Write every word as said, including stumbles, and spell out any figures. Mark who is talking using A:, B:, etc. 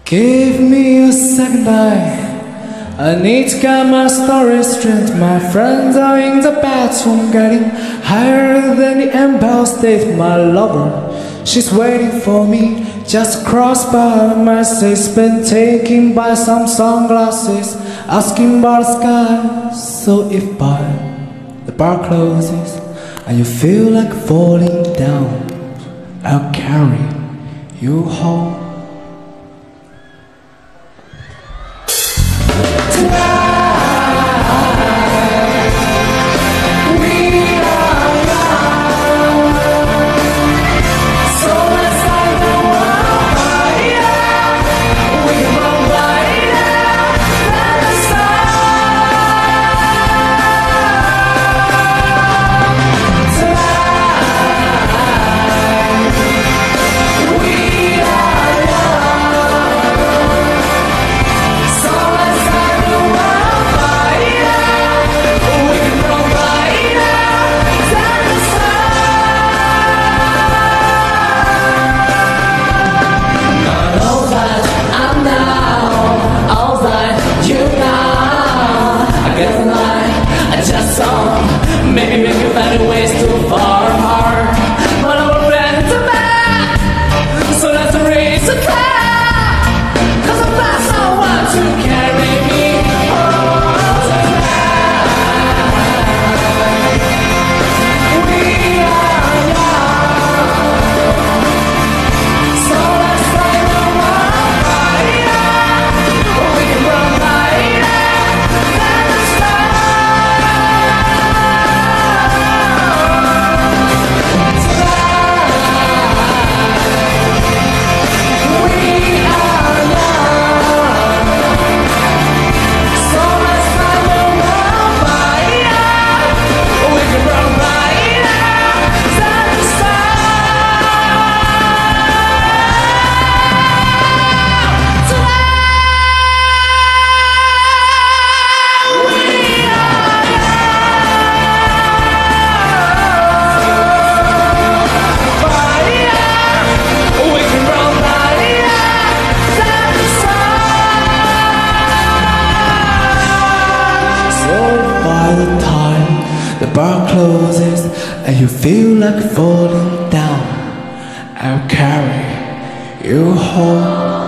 A: Give me a second eye. I need to get my story straight. My friends are in the bathroom, getting higher than the Empire State. My lover, she's waiting for me just across by my face. Been taken by some sunglasses, asking about the sky. So if by the bar closes and you feel like falling down, I'll carry you home.
B: Maybe make you find a ways too far apart, but our friends are back, so let's raise a clap, cause I found someone to carry me home tonight. We are young, so let's find the world brighter. We can run brighter than the stars.
A: The bar closes and you feel like falling down, I'll carry you home.